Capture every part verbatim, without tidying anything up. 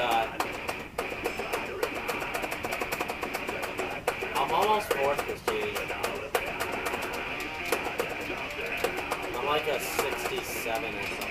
got... I'm almost fourth prestige. I'm like a sixty-seven or something.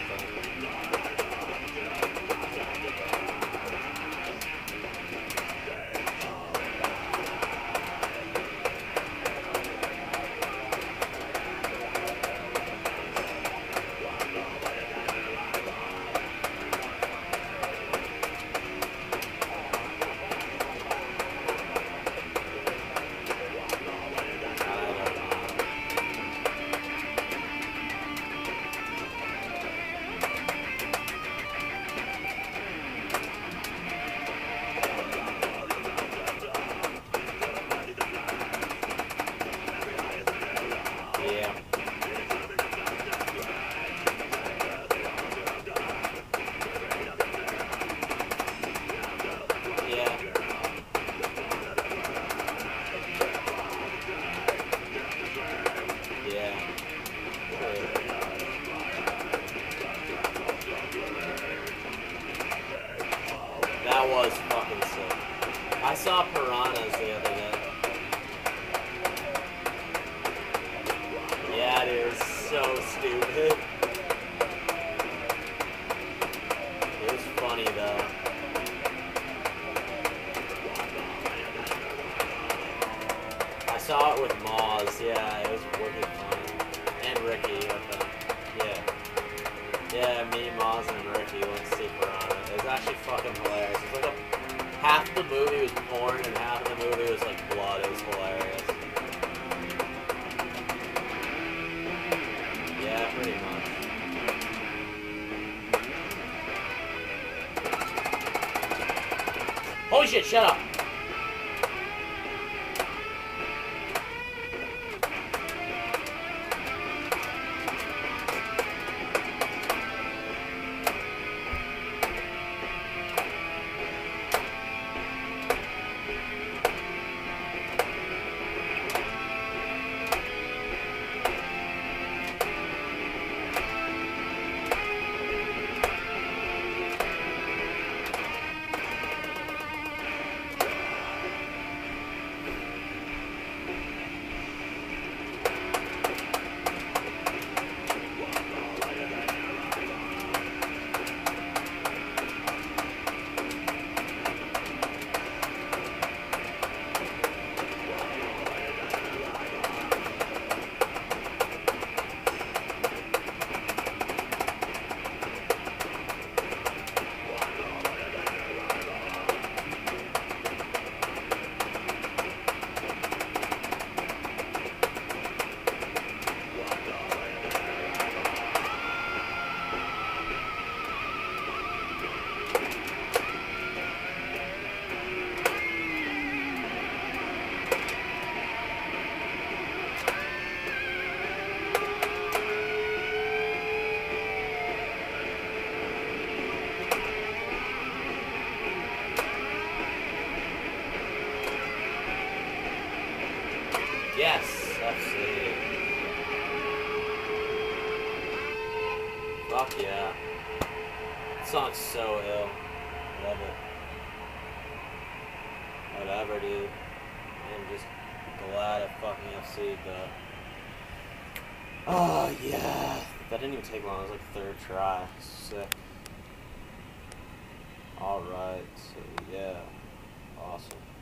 That was fucking sick. I saw piranhas the other day. Yeah, it is so stupid. It was funny though. I saw it with Moz, yeah, it was wicked funny. And Ricky with them. Yeah. Yeah, me, Moz, and Ricky went to see Piranha. It was actually fucking hilarious. It was like a, half the movie was porn and half of the movie was like blood. It was hilarious. Yeah, pretty much. Holy shit, shut up! Yes, F C. Fuck yeah. That song's so ill. Love it. Whatever, dude. I'm just glad I fucking F C'd that. Oh, yeah. That didn't even take long. It was like third try. Sick. Alright, so yeah. Awesome.